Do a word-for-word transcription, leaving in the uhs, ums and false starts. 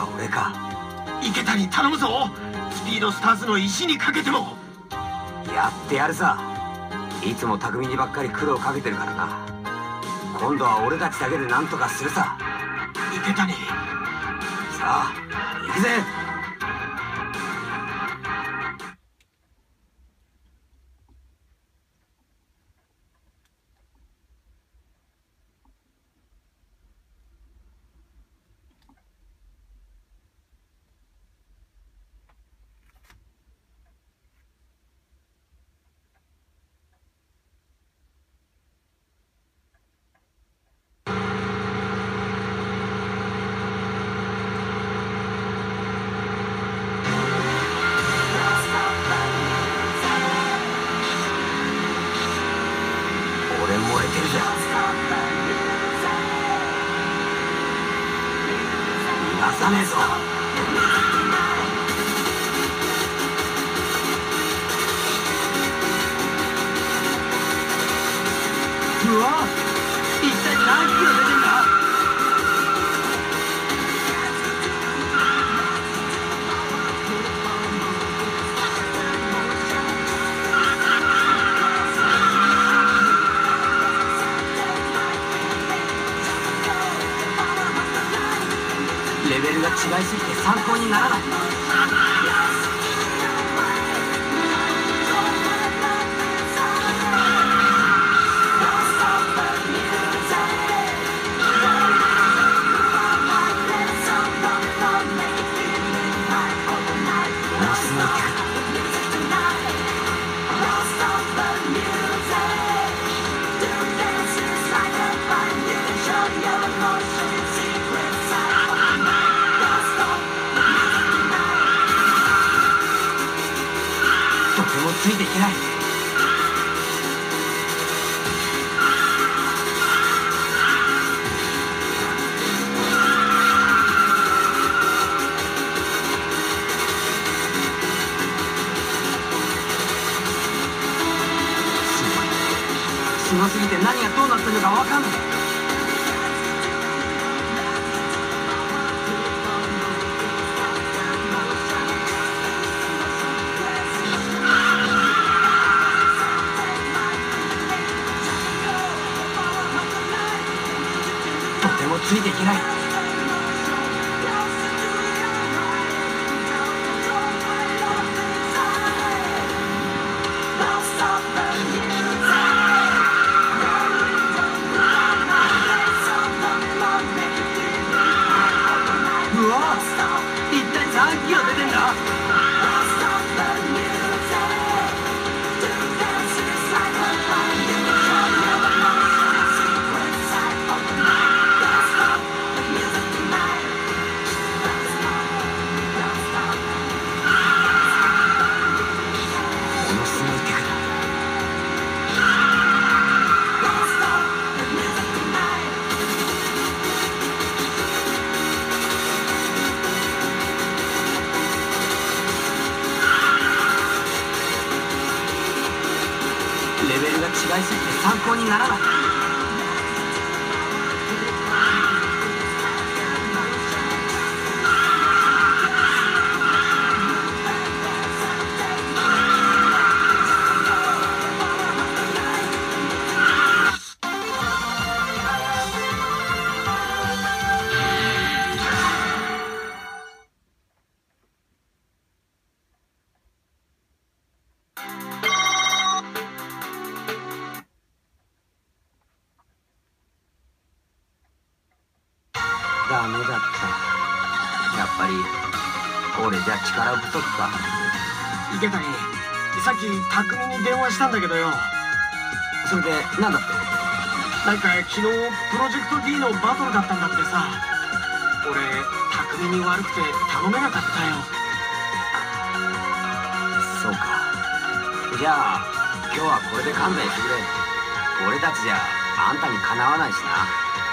俺か。 池谷頼むぞ。スピードスターズの石にかけても。 やってやるさ。いつも匠にばっかり苦労かけてるからな。今度は俺たちだけで何とかするさ。 池谷、 さあ行くぜ。逃さねえぞ。うわ、一体何キロ出てんだ。レベルが違いすぎて参考にならない。ついていけない。すごすぎて何がどうなってるのか分かんない。ついていけない。うわ、一体何キロ出てんだ。レベルが違いすぎて参考にならない。ダメだった。やっぱり俺じゃ力不足か。 池谷、さっき匠に電話したんだけどよ。 それで何だって。 なんか昨日プロジェクト D のバトルだったんだってさ。俺匠に悪くて頼めなかったよ。 そうか。じゃあ今日はこれで勘弁してくれ。俺たちじゃあんたにかなわないしな。